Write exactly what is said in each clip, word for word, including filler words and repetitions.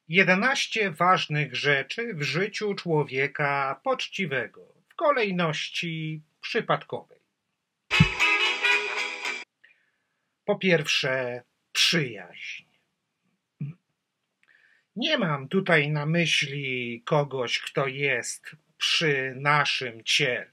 Jedenaście ważnych rzeczy w życiu człowieka poczciwego w kolejności przypadkowej. Po pierwsze, przyjaźń. Nie mam tutaj na myśli kogoś, kto jest przy naszym ciele.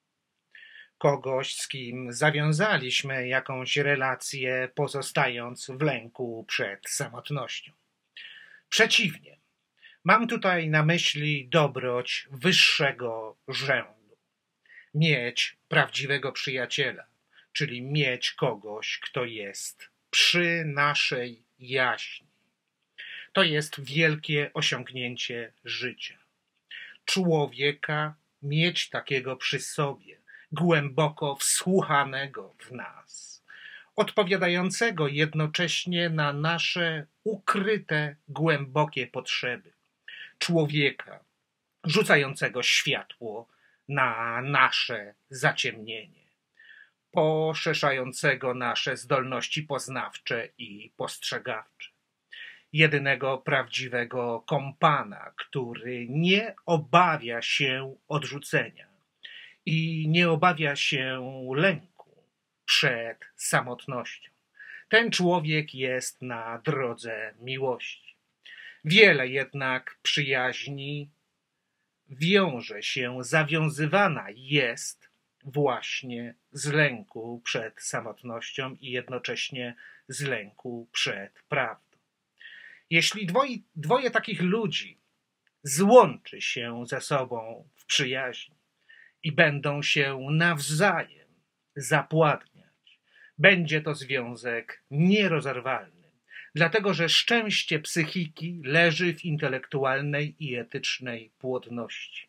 Kogoś, z kim zawiązaliśmy jakąś relację, pozostając w lęku przed samotnością. Przeciwnie, mam tutaj na myśli dobroć wyższego rzędu. Mieć prawdziwego przyjaciela, czyli mieć kogoś, kto jest przy naszej jaźni. To jest wielkie osiągnięcie życia. Człowieka mieć takiego przy sobie, głęboko wsłuchanego w nas, odpowiadającego jednocześnie na nasze ukryte, głębokie potrzeby. Człowieka rzucającego światło na nasze zaciemnienie, poszerzającego nasze zdolności poznawcze i postrzegawcze. Jedynego prawdziwego kompana, który nie obawia się odrzucenia i nie obawia się lęku przed samotnością. Ten człowiek jest na drodze miłości. Wiele jednak przyjaźni wiąże się, zawiązywana jest właśnie z lęku przed samotnością i jednocześnie z lęku przed prawdą. Jeśli dwoje, dwoje takich ludzi złączy się ze sobą w przyjaźni i będą się nawzajem zapładniać, będzie to związek nierozerwalny, dlatego że szczęście psychiki leży w intelektualnej i etycznej płodności.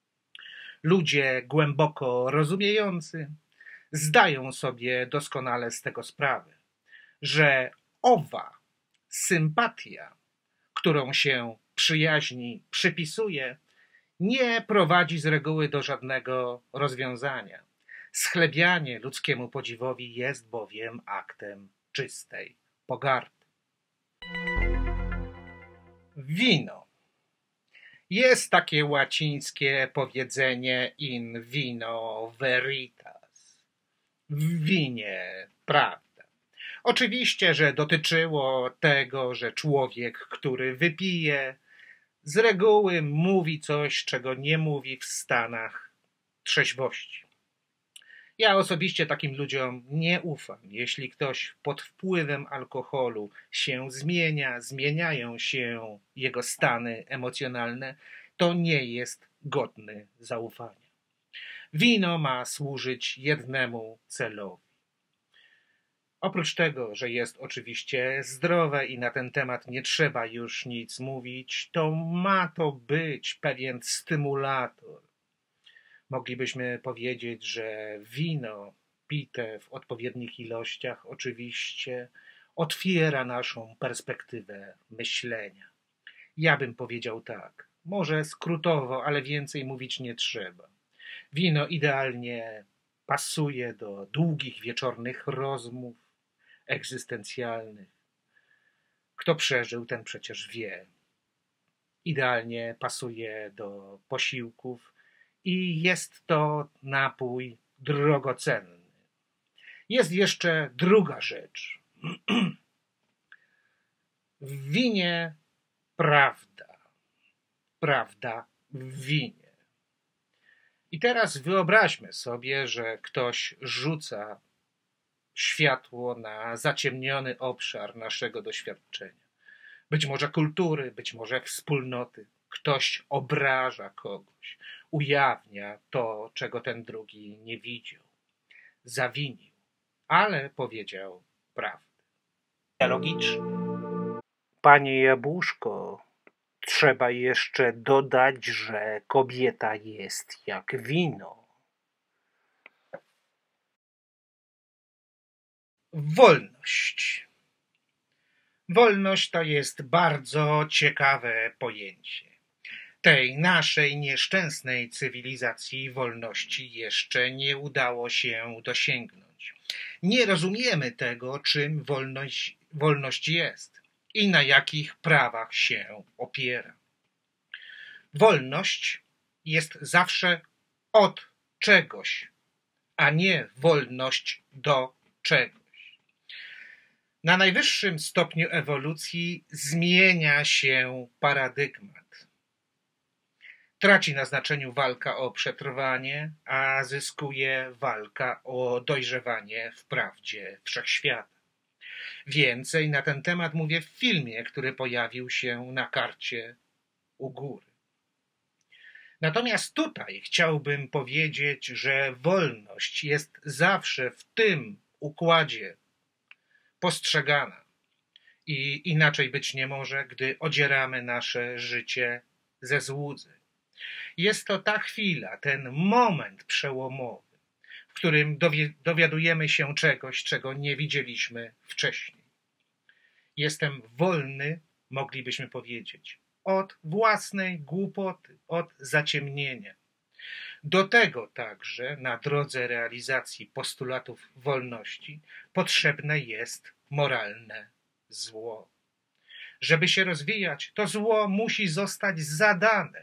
Ludzie głęboko rozumiejący zdają sobie doskonale z tego sprawę, że owa sympatia, którą się przyjaźni przypisuje, nie prowadzi z reguły do żadnego rozwiązania. Schlebianie ludzkiemu podziwowi jest bowiem aktem czystej pogardy. Wino. Jest takie łacińskie powiedzenie in vino veritas. W winie prawda. Oczywiście, że dotyczyło tego, że człowiek, który wypije, z reguły mówi coś, czego nie mówi w stanach trzeźwości. Ja osobiście takim ludziom nie ufam. Jeśli ktoś pod wpływem alkoholu się zmienia, zmieniają się jego stany emocjonalne, to nie jest godny zaufania. Wino ma służyć jednemu celowi. Oprócz tego, że jest oczywiście zdrowe i na ten temat nie trzeba już nic mówić, to ma to być pewien stymulator. Moglibyśmy powiedzieć, że wino pite w odpowiednich ilościach oczywiście otwiera naszą perspektywę myślenia. Ja bym powiedział tak, może skrótowo, ale więcej mówić nie trzeba. Wino idealnie pasuje do długich wieczornych rozmów egzystencjalnych. Kto przeżył, ten przecież wie. Idealnie pasuje do posiłków i jest to napój drogocenny. Jest jeszcze druga rzecz. W winie prawda. Prawda w winie. I teraz wyobraźmy sobie, że ktoś rzuca światło na zaciemniony obszar naszego doświadczenia. Być może kultury, być może wspólnoty. Ktoś obraża kogoś, ujawnia to, czego ten drugi nie widział. Zawinił, ale powiedział prawdę. Logicznie. Panie Jabłuszko, trzeba jeszcze dodać, że kobieta jest jak wino. Wolność. Wolność to jest bardzo ciekawe pojęcie. Tej naszej nieszczęsnej cywilizacji wolności jeszcze nie udało się dosięgnąć. Nie rozumiemy tego, czym wolność, wolność jest. i na jakich prawach się opiera. Wolność jest zawsze od czegoś, a nie wolność do czegoś. Na najwyższym stopniu ewolucji zmienia się paradygmat. Traci na znaczeniu walka o przetrwanie, a zyskuje walka o dojrzewanie w prawdzie wszechświata. Więcej na ten temat mówię w filmie, który pojawił się na karcie u góry. Natomiast tutaj chciałbym powiedzieć, że wolność jest zawsze w tym układzie postrzegana i inaczej być nie może, gdy odzieramy nasze życie ze złudzy. Jest to ta chwila, ten moment przełomowy, w którym dowiadujemy się czegoś, czego nie widzieliśmy wcześniej. Jestem wolny, moglibyśmy powiedzieć, od własnej głupoty, od zaciemnienia. Do tego także na drodze realizacji postulatów wolności potrzebne jest moralne zło. Żeby się rozwijać, to zło musi zostać zadane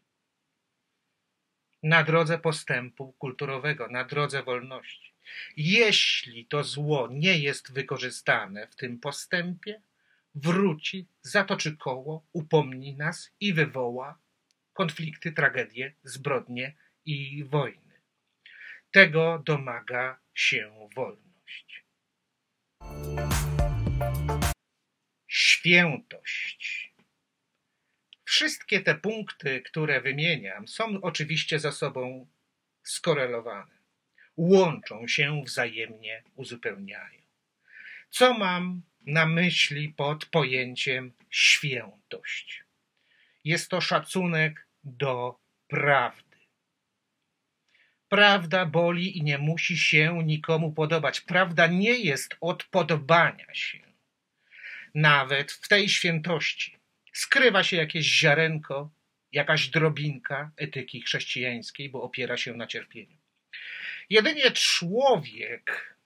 na drodze postępu kulturowego, na drodze wolności. Jeśli to zło nie jest wykorzystane w tym postępie, wróci, zatoczy koło, upomni nas i wywoła konflikty, tragedie, zbrodnie i wojny. Tego domaga się wolność. Świętość. Wszystkie te punkty, które wymieniam, są oczywiście ze sobą skorelowane. Łączą się wzajemnie, uzupełniają. Co mam na myśli pod pojęciem świętość? Jest to szacunek do prawdy. Prawda boli i nie musi się nikomu podobać. Prawda nie jest od podobania się. Nawet w tej świętości skrywa się jakieś ziarenko, jakaś drobinka etyki chrześcijańskiej, bo opiera się na cierpieniu. Jedynie człowiek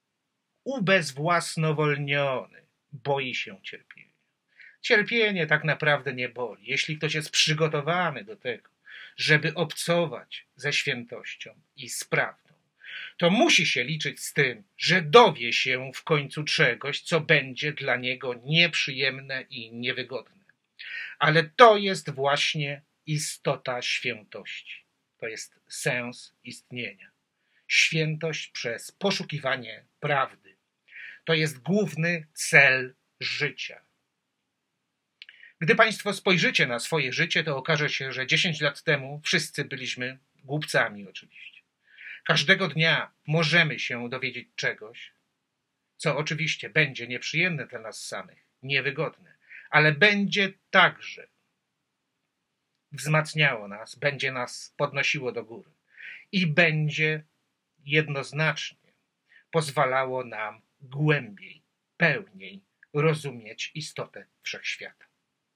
ubezwłasnowolniony boi się cierpienia. Cierpienie tak naprawdę nie boli. Jeśli ktoś jest przygotowany do tego, żeby obcować ze świętością i z prawdą, to musi się liczyć z tym, że dowie się w końcu czegoś, co będzie dla niego nieprzyjemne i niewygodne. Ale to jest właśnie istota świętości. To jest sens istnienia. Świętość przez poszukiwanie prawdy. To jest główny cel życia. Gdy Państwo spojrzycie na swoje życie, to okaże się, że dziesięć lat temu wszyscy byliśmy głupcami oczywiście. Każdego dnia możemy się dowiedzieć czegoś, co oczywiście będzie nieprzyjemne dla nas samych, niewygodne, ale będzie także wzmacniało nas, będzie nas podnosiło do góry i będzie jednoznacznie pozwalało nam głębiej, pełniej rozumieć istotę wszechświata.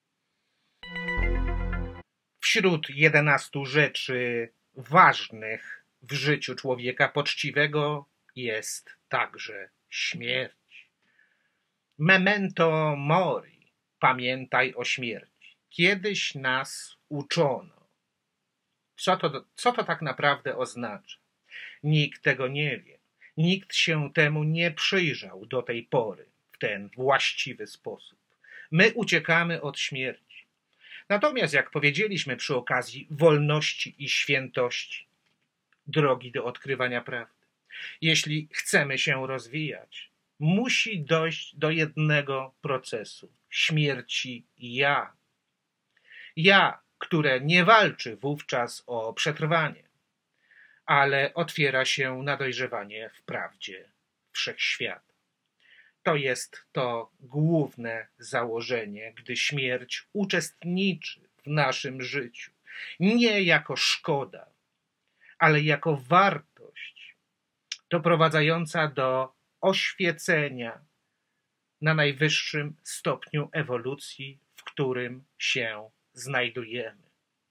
Wśród jedenastu rzeczy ważnych w życiu człowieka poczciwego jest także śmierć. Memento mori, pamiętaj o śmierci. Kiedyś nas uczono. Co to, co to tak naprawdę oznacza? Nikt tego nie wie. Nikt się temu nie przyjrzał do tej pory w ten właściwy sposób. My uciekamy od śmierci. Natomiast, jak powiedzieliśmy przy okazji wolności i świętości, drogi do odkrywania prawdy, jeśli chcemy się rozwijać, musi dojść do jednego procesu – śmierci ja. Ja, które nie walczy wówczas o przetrwanie, ale otwiera się na dojrzewanie w prawdzie wszechświata. To jest to główne założenie, gdy śmierć uczestniczy w naszym życiu. Nie jako szkoda, ale jako wartość doprowadzająca do oświecenia na najwyższym stopniu ewolucji, w którym się znajdujemy.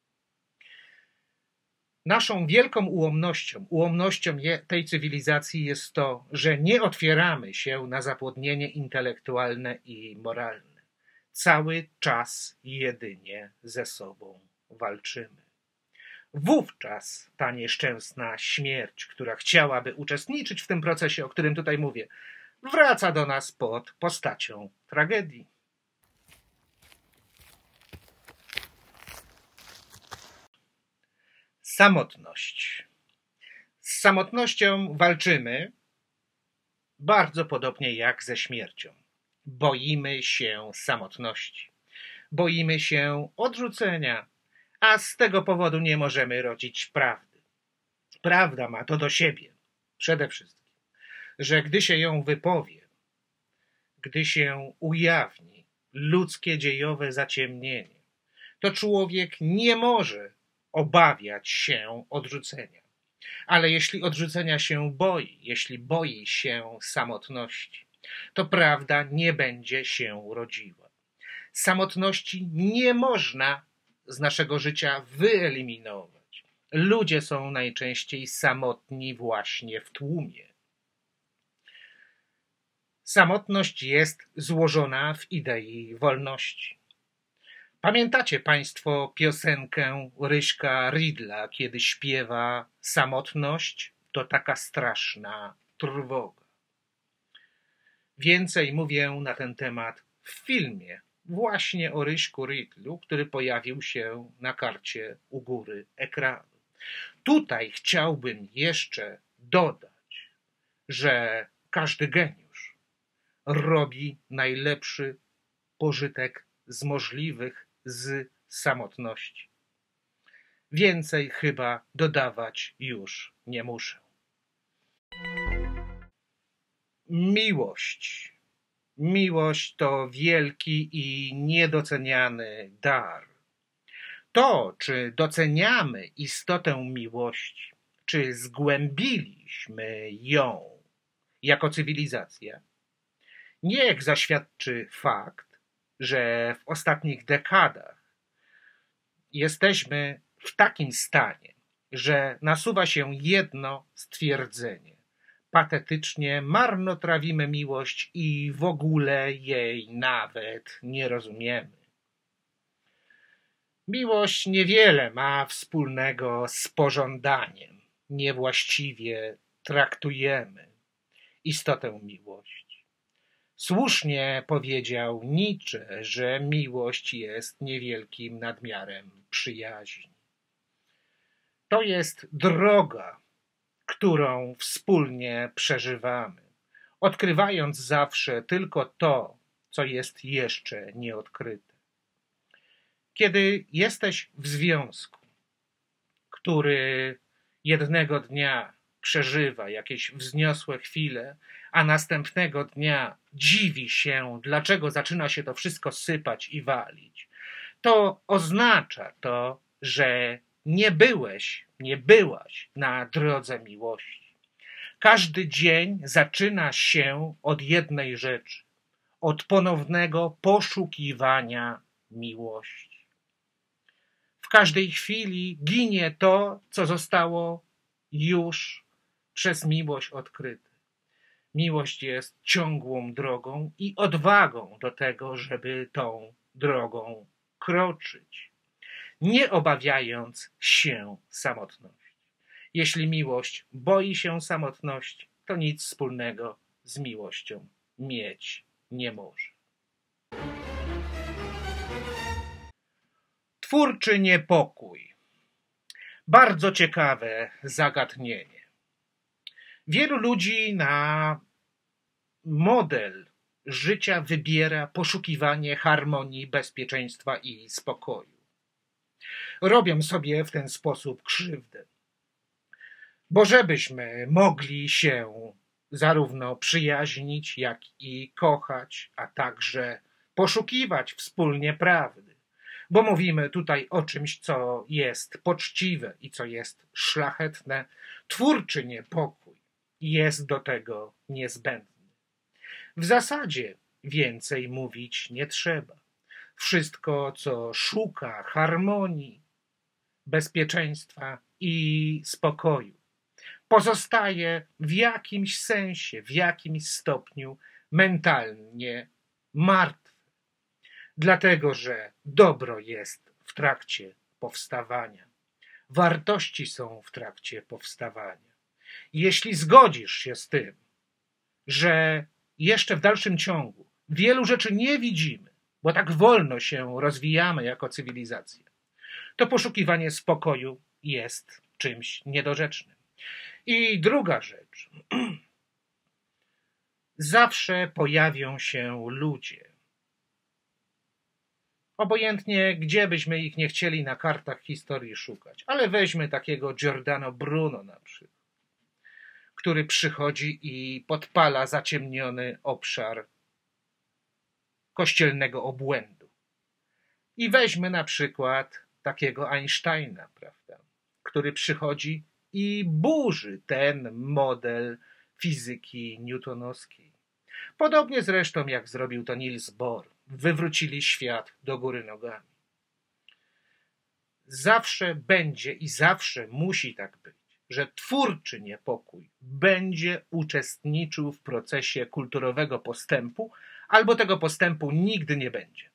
Naszą wielką ułomnością, ułomnością tej cywilizacji jest to, że nie otwieramy się na zapłodnienie intelektualne i moralne. cały czas jedynie ze sobą walczymy. Wówczas ta nieszczęsna śmierć, która chciałaby uczestniczyć w tym procesie, o którym tutaj mówię, wraca do nas pod postacią tragedii. Samotność. Z samotnością walczymy bardzo podobnie jak ze śmiercią. Boimy się samotności. Boimy się odrzucenia, a z tego powodu nie możemy rodzić prawdy. Prawda ma to do siebie, przede wszystkim, że gdy się ją wypowie, gdy się ujawni ludzkie dziejowe zaciemnienie, to człowiek nie może obawiać się odrzucenia. Ale jeśli odrzucenia się boi, jeśli boi się samotności, to prawda nie będzie się rodziła. Samotności nie można z naszego życia wyeliminować. Ludzie są najczęściej samotni właśnie w tłumie. Samotność jest złożona w idei wolności. Pamiętacie Państwo piosenkę Ryśka Ridla, kiedy śpiewa: samotność to taka straszna trwoga. Więcej mówię na ten temat w filmie właśnie o Ryśku Ridlu, który pojawił się na karcie u góry ekranu. Tutaj chciałbym jeszcze dodać, że każdy geniusz robi najlepszy pożytek z możliwych z samotności. Więcej chyba dodawać już nie muszę. Miłość. Miłość to wielki i niedoceniany dar. To, czy doceniamy istotę miłości, czy zgłębiliśmy ją jako cywilizacja, niech zaświadczy fakt, że w ostatnich dekadach jesteśmy w takim stanie, że nasuwa się jedno stwierdzenie. Patetycznie marnotrawimy miłość i w ogóle jej nawet nie rozumiemy. Miłość niewiele ma wspólnego z pożądaniem. Niewłaściwie traktujemy istotę miłości. Słusznie powiedział Nietzsche, że miłość jest niewielkim nadmiarem przyjaźni. To jest droga, którą wspólnie przeżywamy, odkrywając zawsze tylko to, co jest jeszcze nieodkryte. Kiedy jesteś w związku, który jednego dnia przeżywa jakieś wzniosłe chwile, a następnego dnia dziwi się, dlaczego zaczyna się to wszystko sypać i walić, to oznacza to, że nie byłeś, nie byłaś na drodze miłości. Każdy dzień zaczyna się od jednej rzeczy, od ponownego poszukiwania miłości. W każdej chwili ginie to, co zostało już przez miłość odkryte. Miłość jest ciągłą drogą i odwagą do tego, żeby tą drogą kroczyć, nie obawiając się samotności. Jeśli miłość boi się samotności, to nic wspólnego z miłością mieć nie może. Twórczy niepokój. Bardzo ciekawe zagadnienie. Wielu ludzi na model życia wybiera poszukiwanie harmonii, bezpieczeństwa i spokoju. Robią sobie w ten sposób krzywdę. Bo żebyśmy mogli się zarówno przyjaźnić, jak i kochać, a także poszukiwać wspólnie prawdy. Bo mówimy tutaj o czymś, co jest poczciwe i co jest szlachetne. Twórczy niepokój jest do tego niezbędny. W zasadzie więcej mówić nie trzeba. Wszystko, co szuka harmonii, bezpieczeństwa i spokoju, pozostaje w jakimś sensie, w jakimś stopniu mentalnie martwe. dlatego że dobro jest w trakcie powstawania. Wartości są w trakcie powstawania. Jeśli zgodzisz się z tym, że jeszcze w dalszym ciągu wielu rzeczy nie widzimy, bo tak wolno się rozwijamy jako cywilizacja, to poszukiwanie spokoju jest czymś niedorzecznym. I druga rzecz. Zawsze pojawią się ludzie. Obojętnie, gdzie byśmy ich nie chcieli na kartach historii szukać, ale weźmy takiego Giordano Bruno na przykład, który przychodzi i podpala zaciemniony obszar kościelnego obłędu. I weźmy na przykład takiego Einsteina, prawda, który przychodzi i burzy ten model fizyki newtonowskiej. Podobnie zresztą jak zrobił to Niels Bohr. Wywrócili świat do góry nogami. Zawsze będzie i zawsze musi tak być, że twórczy niepokój będzie uczestniczył w procesie kulturowego postępu, albo tego postępu nigdy nie będzie.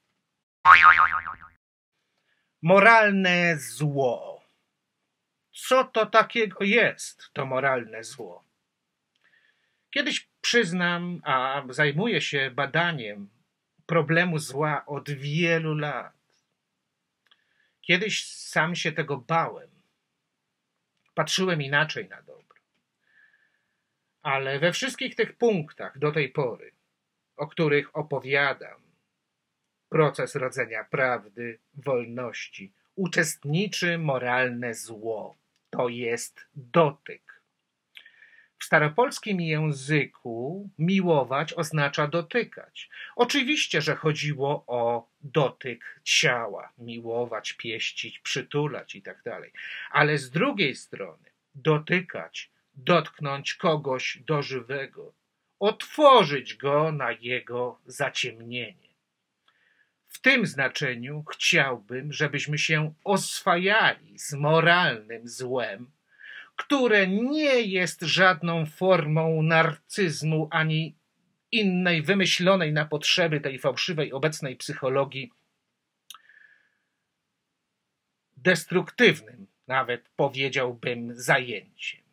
Moralne zło. Co to takiego jest, to moralne zło? Kiedyś przyznam, a zajmuję się badaniem problemu zła od wielu lat. Kiedyś sam się tego bałem. Patrzyłem inaczej na dobro. Ale we wszystkich tych punktach do tej pory, o których opowiadam, proces rodzenia prawdy, wolności, uczestniczy moralne zło. To jest dotyk. W staropolskim języku miłować oznacza dotykać. Oczywiście, że chodziło o dotyk ciała, miłować, pieścić, przytulać i tak dalej. Ale z drugiej strony dotykać, dotknąć kogoś do żywego, otworzyć go na jego zaciemnienie. W tym znaczeniu chciałbym, żebyśmy się oswajali z moralnym złem, które nie jest żadną formą narcyzmu ani innej wymyślonej na potrzeby tej fałszywej obecnej psychologii destruktywnym, nawet powiedziałbym, zajęciem.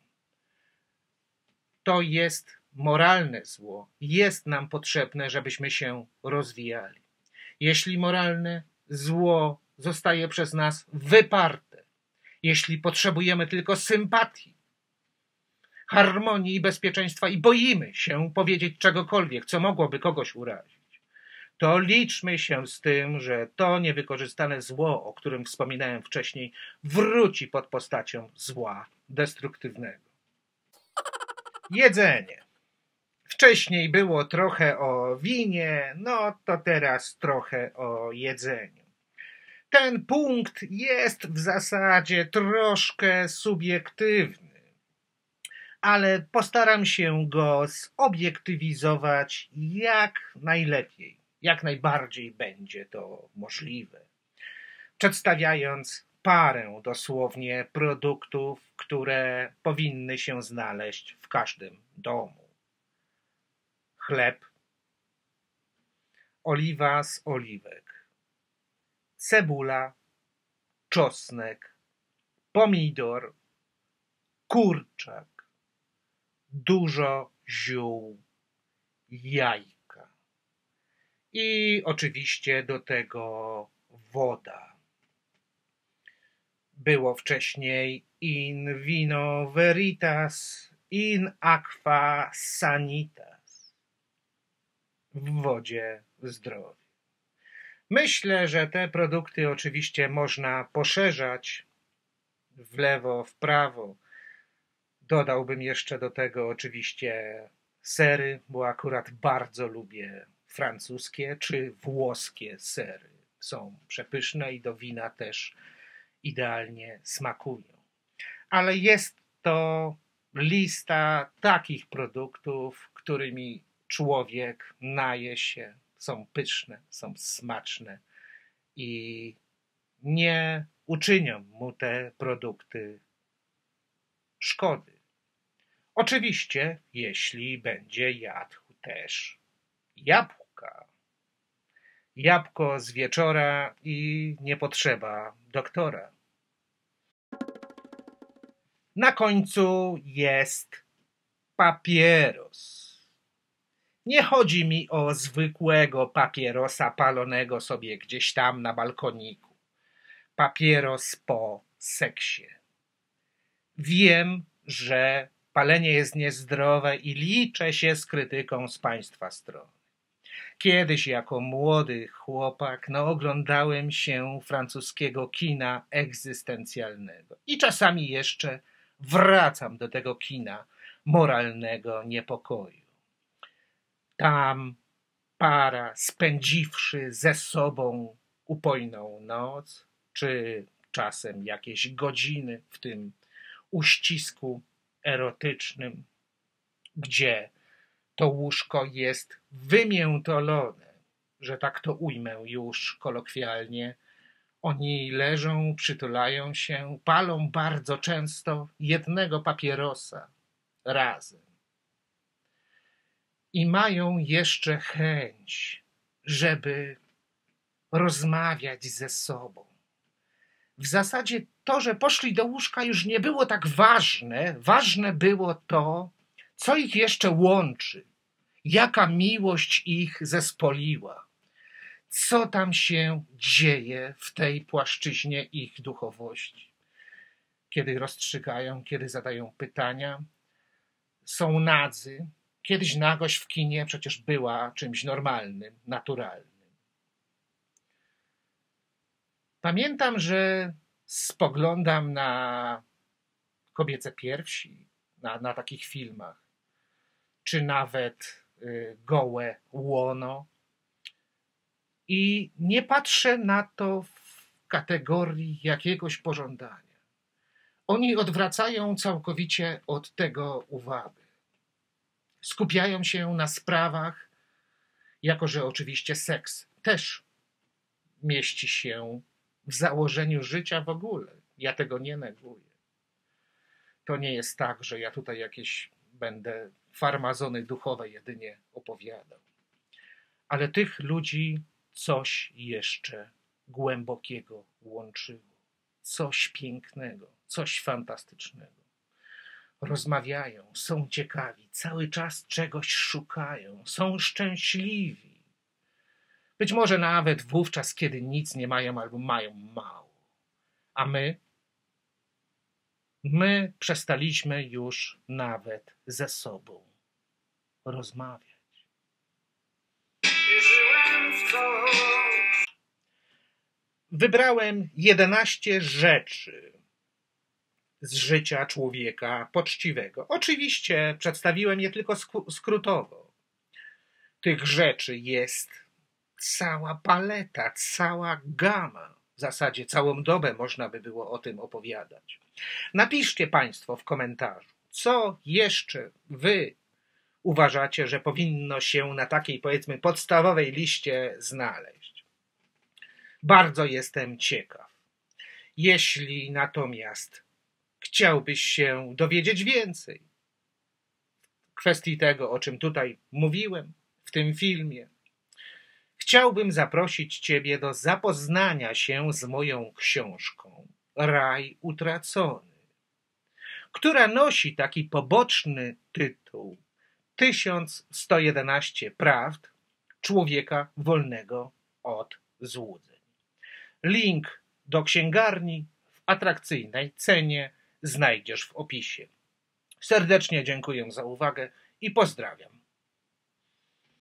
To jest moralne zło. Jest nam potrzebne, żebyśmy się rozwijali. Jeśli moralne zło zostaje przez nas wyparte, jeśli potrzebujemy tylko sympatii, harmonii i bezpieczeństwa i boimy się powiedzieć czegokolwiek, co mogłoby kogoś urazić, to liczmy się z tym, że to niewykorzystane zło, o którym wspominałem wcześniej, wróci pod postacią zła destruktywnego. Jedzenie. Wcześniej było trochę o winie, no to teraz trochę o jedzeniu. Ten punkt jest w zasadzie troszkę subiektywny, ale postaram się go zobiektywizować jak najlepiej, jak najbardziej będzie to możliwe, przedstawiając parę dosłownie produktów, które powinny się znaleźć w każdym domu. Chleb, oliwa z oliwek, cebula, czosnek, pomidor, kurczak, dużo ziół, jajka i oczywiście do tego woda. Było wcześniej in vino veritas, in aqua sanitas. W wodzie zdrowie. Myślę, że te produkty oczywiście można poszerzać w lewo, w prawo. Dodałbym jeszcze do tego oczywiście sery, bo akurat bardzo lubię francuskie czy włoskie sery. Są przepyszne i do wina też idealnie smakują. Ale jest to lista takich produktów, którymi człowiek naje się. Są pyszne, są smaczne i nie uczynią mu te produkty szkody. Oczywiście, jeśli będzie jadł też jabłka. Jabłko z wieczora i nie potrzeba doktora. Na końcu jest papieros. Nie chodzi mi o zwykłego papierosa palonego sobie gdzieś tam na balkoniku. Papieros po seksie. Wiem, że palenie jest niezdrowe i liczę się z krytyką z państwa strony. Kiedyś jako młody chłopak no, oglądałem się francuskiego kina egzystencjalnego i czasami jeszcze wracam do tego kina moralnego niepokoju. Tam para, spędziwszy ze sobą upojną noc, czy czasem jakieś godziny w tym uścisku erotycznym, gdzie to łóżko jest wymiętolone, że tak to ujmę już kolokwialnie, oni leżą, przytulają się, palą bardzo często jednego papierosa razem. I mają jeszcze chęć, żeby rozmawiać ze sobą. W zasadzie to, że poszli do łóżka, już nie było tak ważne. Ważne było to, co ich jeszcze łączy, jaka miłość ich zespoliła, co tam się dzieje w tej płaszczyźnie ich duchowości. Kiedy rozstrzygają, kiedy zadają pytania, są nadzy. Kiedyś nagość w kinie przecież była czymś normalnym, naturalnym. Pamiętam, że spoglądam na kobiece piersi, na, na takich filmach, czy nawet y, gołe łono i nie patrzę na to w kategorii jakiegoś pożądania. Oni odwracają całkowicie od tego uwagę. Skupiają się na sprawach, jako że oczywiście seks też mieści się w założeniu życia w ogóle. Ja tego nie neguję. To nie jest tak, że ja tutaj jakieś będę farmazony duchowe jedynie opowiadał. Ale tych ludzi coś jeszcze głębokiego łączyło. Coś pięknego, coś fantastycznego. Rozmawiają, są ciekawi, cały czas czegoś szukają, są szczęśliwi. Być może nawet wówczas, kiedy nic nie mają albo mają mało. A my? My przestaliśmy już nawet ze sobą rozmawiać. Wybrałem jedenaście rzeczy z życia człowieka poczciwego. Oczywiście przedstawiłem je tylko skrótowo. Tych rzeczy jest cała paleta, cała gama. W zasadzie całą dobę można by było o tym opowiadać. Napiszcie Państwo w komentarzu, co jeszcze Wy uważacie, że powinno się na takiej, powiedzmy, podstawowej liście znaleźć. Bardzo jestem ciekaw. Jeśli natomiast chciałbyś się dowiedzieć więcej w kwestii tego, o czym tutaj mówiłem w tym filmie, chciałbym zaprosić Ciebie do zapoznania się z moją książką Raj utracony, która nosi taki poboczny tytuł tysiąc sto jedenaście prawd człowieka wolnego od złudzeń. Link do księgarni w atrakcyjnej cenie znajdziesz w opisie. Serdecznie dziękuję za uwagę i pozdrawiam.